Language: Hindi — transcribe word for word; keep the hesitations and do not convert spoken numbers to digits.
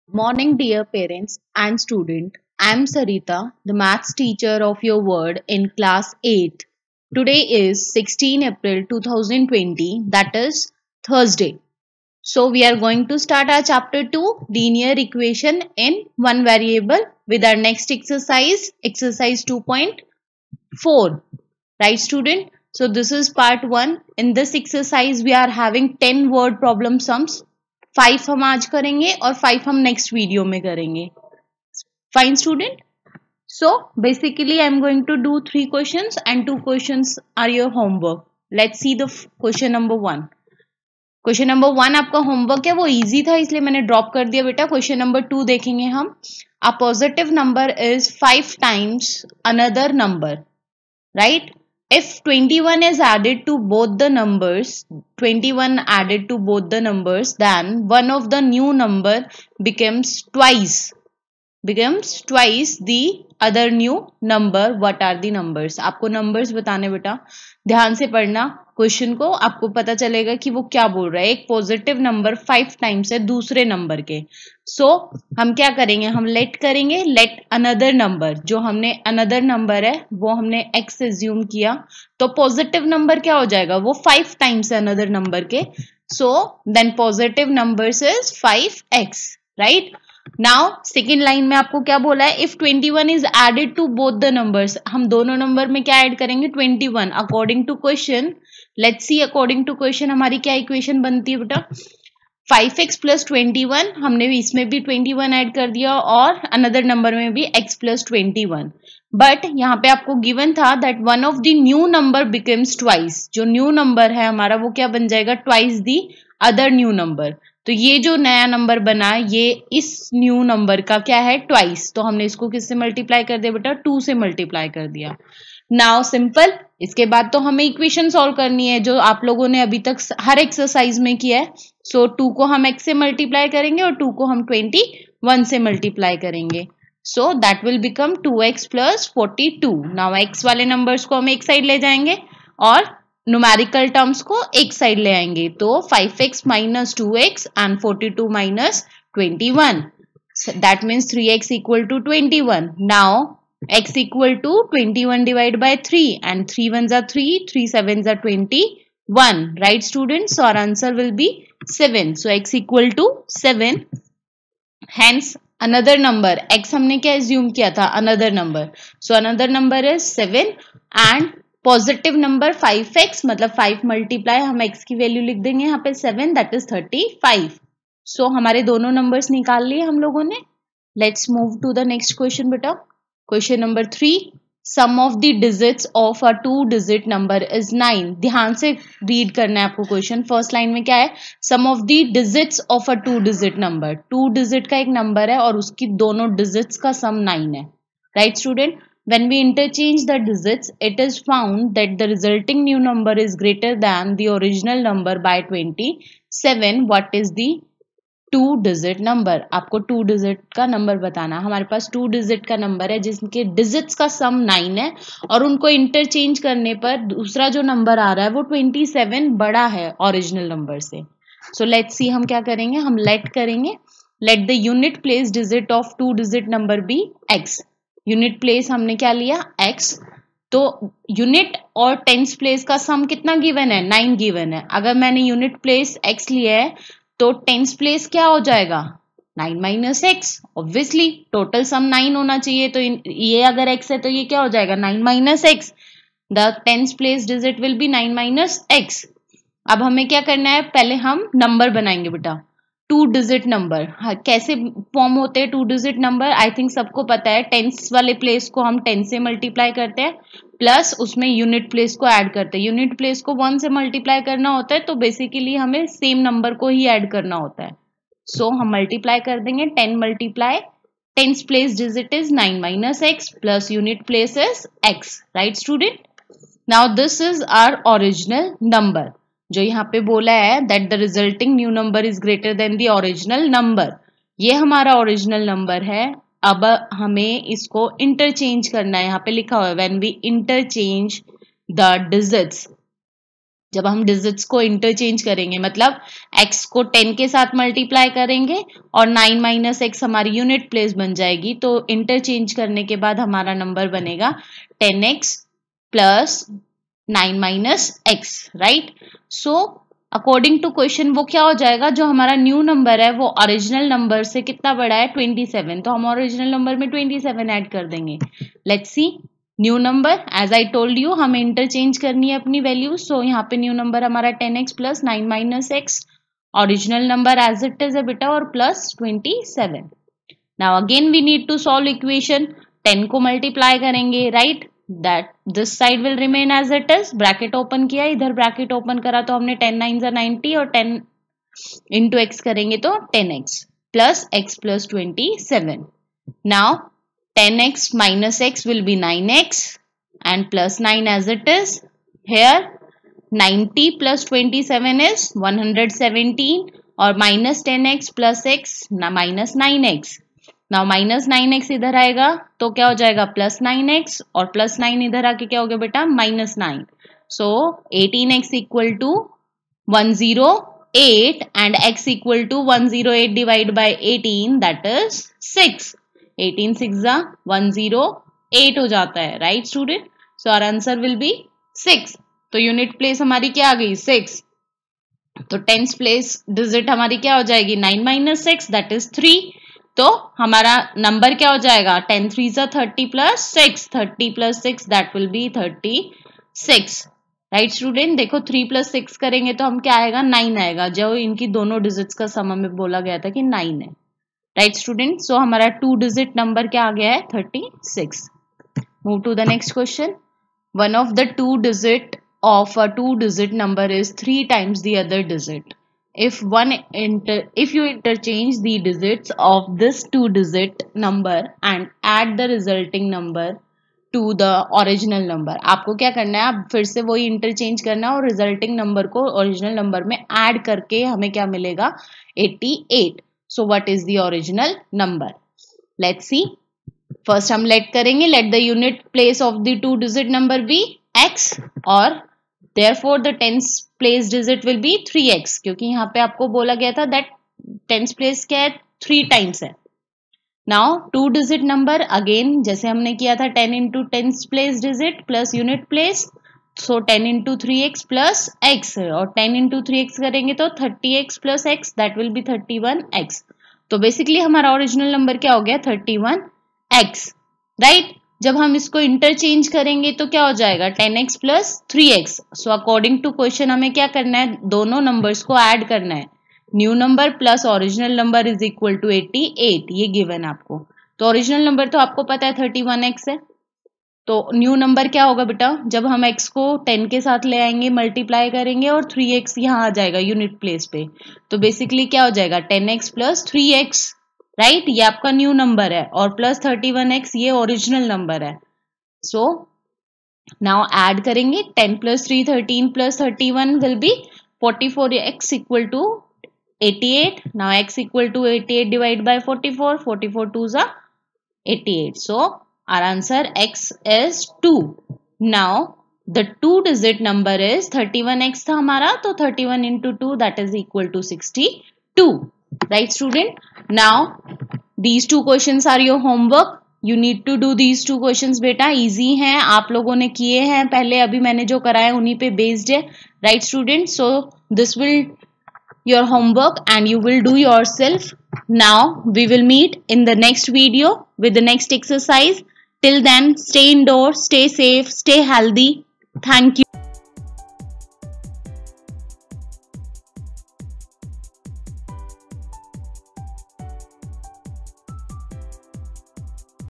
Morning, dear parents and student. I am Sarita, the maths teacher of your word in class eight. Today is sixteenth April two thousand twenty, that is Thursday. So we are going to start our chapter two, linear equation in one variable, with our next exercise, exercise two point four. Right, student? So this is part one. In this exercise we are having ten word problem sums. Five हम आज करेंगे और फाइव हम नेक्स्ट वीडियो में करेंगे. Fine student. So basically I am going to do three questions and two questions are your homework. Let's see the question number one. Question number one आपका होमवर्क है, वो इजी था इसलिए मैंने ड्रॉप कर दिया बेटा. क्वेश्चन नंबर टू देखेंगे हम. A positive number is five times another number, right? If twenty-one is added to both the numbers, twenty-one added to both the numbers, then one of the new number becomes twice, becomes twice the other new number. What are the numbers? आपको numbers बताने बेटा, ध्यान से पढ़ना क्वेश्चन को, आपको पता चलेगा कि वो क्या बोल रहा है. एक पॉजिटिव नंबर फाइव टाइम्स है दूसरे नंबर के. सो so, हम क्या करेंगे, हम लेट करेंगे, लेट अनदर नंबर, जो हमने अनदर नंबर है वो हमने x एज्यूम किया, तो पॉजिटिव नंबर क्या हो जाएगा, वो फाइव टाइम्स है अनदर नंबर के. So then positive numbers is five x, right? Now second line में आपको क्या बोला है, if twenty-one is added to both the numbers, हम दोनों नंबर में क्या ऐड करेंगे, twenty-one. According to question, let's see according to question हमारी क्या इक्वेशन बनती है बेटा, five x plus twenty one, हमने भी इसमें भी twenty-one ऐड कर दिया और अनदर नंबर में भी x plus twenty one. But यहाँ पे आपको गिवन था that one of the new number becomes twice. जो न्यू नंबर है हमारा वो क्या बन जाएगा, twice the other new number. तो ये जो नया नंबर बना ये इस न्यू नंबर का क्या है, ट्वाइस. तो हमने इसको किससे मल्टीप्लाई कर दिया बेटा, टू से मल्टीप्लाई कर दिया. Now simple. इसके बाद तो हमें इक्वेशन सॉल्व करनी है जो आप लोगों ने अभी तक हर एक्सरसाइज में किया है. सो so, टू को हम x से मल्टीप्लाई करेंगे और टू को हम twenty-one से मल्टीप्लाई करेंगे. So that will become two x plus forty two. Now x वाले नंबर्स को हम एक साइड ले जाएंगे और न्यूमेरिकल टर्म्स को एक साइड ले आएंगे. तो five x minus two x and forty two minus twenty one. That means three x equal to twenty one. Now x equal to twenty-one divided by three and three ones are three, three sevens are twenty-one, right students? So our answer will be seven. So x equal to seven. Hence another number, x हमने क्या assume किया था, another number. So another number is seven and positive number five x, मतलब फाइव मल्टीप्लाई हम x की वैल्यू लिख देंगे यहाँ पे seven, that is thirty five. So हमारे दोनों नंबर्स निकाल लिए हम लोगों ने. Let's move to the next question बेटा. Question number three. Sum of the digits of a two digit number is nine. ध्यान से रीड करना है आपको क्वेश्चन. फर्स्ट लाइन में क्या है, sum of the digits of a two digit number. Two digit का एक नंबर है और उसकी दोनों डिजिट्स का सम नाइन है, right student? When we interchange the digits, it is found that the resulting new number is greater than the original number by twenty-seven. What is the two digit number? आपको टू डिजिट का नंबर बताना. हमारे पास टू डिजिट का नंबर है जिसके डिजिट्स का सम नाइन है और उनको इंटरचेंज करने पर दूसरा जो नंबर आ रहा है वो ट्वेंटी सेवन बड़ा है ओरिजिनल नंबर से. सो लेट्स सी हम क्या करेंगे, हम लेट करेंगे. Let the unit place digit of two digit number be x. Unit place हमने क्या लिया, x. तो यूनिट और टेंस प्लेस का सम कितना गिवन है, नाइन गिवन है. अगर मैंने यूनिट प्लेस x लिया है तो टेंस प्लेस क्या हो जाएगा, nine minus x. Obviously total sum nine होना चाहिए, तो ये अगर x है तो ये क्या हो जाएगा, nine minus x. The tens place digit will be nine minus x. अब हमें क्या करना है, पहले हम नंबर बनाएंगे बेटा. टू डिजिट नंबर कैसे फॉर्म होते हैं two digit number, I think सबको पता है. टेंस वाले प्लेस को हम टेन से मल्टीप्लाई करते हैं प्लस उसमें यूनिट प्लेस को ऐड करते हैं. यूनिट प्लेस को वन से मल्टीप्लाई करना होता है तो बेसिकली हमें सेम नंबर को ही ऐड करना होता है. सो so, हम मल्टीप्लाई कर देंगे. Ten multiply tens place digit is nine minus x plus unit place is x, right student? Now this is our original number. जो यहाँ पे बोला है that the resulting new number is greater than the original number. ये हमारा ओरिजिनल नंबर है. अब हमें इसको इंटरचेंज करना है. यहाँ पे लिखा हुआ है when we interchange the digits, जब हम डिजिट्स को इंटरचेंज करेंगे, मतलब x को टेन के साथ मल्टीप्लाई करेंगे और नाइन माइनस एक्स हमारी यूनिट प्लेस बन जाएगी, तो इंटरचेंज करने के बाद हमारा नंबर बनेगा ten x plus nine minus x, right. So according to question वो क्या हो जाएगा, जो हमारा न्यू नंबर है वो ओरिजिनल नंबर से कितना बड़ा है, ट्वेंटी सेवन, तो हम ओरिजिनल नंबर में ट्वेंटी सेवन ऐड कर देंगे। Let's see new number, as I told you हमें इंटरचेंज करनी है अपनी वैल्यू, सो यहाँ पे न्यू नंबर हमारा ten x plus nine minus x, original number as it is है बेटा, और plus twenty seven. Now again we need to solve equation, ten को मल्टीप्लाई करेंगे, right, that this side will remain as it is, bracket open किया, इधर ब्रैकेट ओपन करा तो हमने टेन नाइन जा नाइनटी और टेन इंटू एक्स करेंगे तो ten x plus x plus twenty seven. Now ten x minus x will be nine x and plus nine as it is. Here ninety plus twenty-seven is one hundred seventeen और minus ten x plus x minus nine x. Now minus nine x इधर आएगा तो क्या हो जाएगा plus nine x और plus nine इधर आके क्या हो गया बेटा minus nine. So eighteen x equal to one hundred eight and x equal to one hundred eight divided by eighteen, that is six. Eighteen six जा वन जीरो एट हो जाता है, right student. So our answer will be six. तो यूनिट प्लेस हमारी क्या आ गई, सिक्स। तो टेंस प्लेस डिजिट हमारी क्या हो जाएगी, nine minus six, that is three. तो हमारा नंबर क्या हो जाएगा, टेन थ्री जा thirty plus six, thirty plus six that will be thirty six, right student. देखो थ्री प्लस सिक्स करेंगे तो हम क्या आएगा, नाइन आएगा, जो इनकी दोनों डिजिट्स का सम में बोला गया था कि नाइन है, राइट स्टूडेंट। सो हमारा टू डिजिट नंबर क्या आ गया है, thirty six. Move to the next question. One of the two digit of a two digit number is three times the other digit. If one inter if you interchange the digits of this two digit number and add the resulting number to the original number, आपको क्या करना है, आप फिर से वही इंटरचेंज करना है और रिजल्टिंग नंबर को ओरिजिनल नंबर में ऐड करके हमें क्या मिलेगा, eighty eight. So what is the original number? Let's see. First हम let करेंगे, let the unit place of the two digit number be x और therefore the tens place digit will be three x, क्योंकि यहाँ पे आपको बोला गया था that tens place क्या है, थ्री times है. Now two digit number again जैसे हमने किया था ten into tens place digit plus unit place, so ten into three x plus x, और टेन into थ्री एक्स करेंगे तो thirty x plus x, that will be thirty one x. तो बेसिकली हमारा ओरिजिनल नंबर क्या हो गया, थर्टी वन एक्स, राइट. जब हम इसको इंटरचेंज करेंगे तो क्या हो जाएगा, ten x plus three x. So according to question हमें क्या करना है, दोनों नंबर्स को ऐड करना है. New number plus original number is equal to eighty eight, ये गिवन आपको. तो ओरिजिनल नंबर तो आपको पता है थर्टी वन एक्स है, तो न्यू नंबर क्या होगा बेटा, जब हम x को टेन के साथ ले आएंगे, मल्टीप्लाई करेंगे और थ्री एक्स यहाँ आ जाएगा यूनिट प्लेस पे, तो बेसिकली क्या हो जाएगा, ten x plus three x, right, ये आपका न्यू नंबर है, और प्लस थर्टी वन एक्स ये ओरिजिनल नंबर है. सो नाउ ऐड करेंगे, ten plus three thirteen plus thirty one will be forty four x equal to eighty eight. Now x equal to eighty eight divide by forty four, forty four two जा eighty eight. So our answer x is two. Now the two digit number is thirty one x था हमारा, तो thirty one into two that is equal to sixty two, right student. Now these two questions are your homework. You need to do these two questions बेटा, easy हैं, आप लोगों ने किए हैं पहले, अभी मैंने जो कराया उन्हीं पे based है, right student. So this will your homework and you will do yourself. Now we will meet in the next video with the next exercise. Till then, stay indoors, stay safe, stay healthy. Thank you.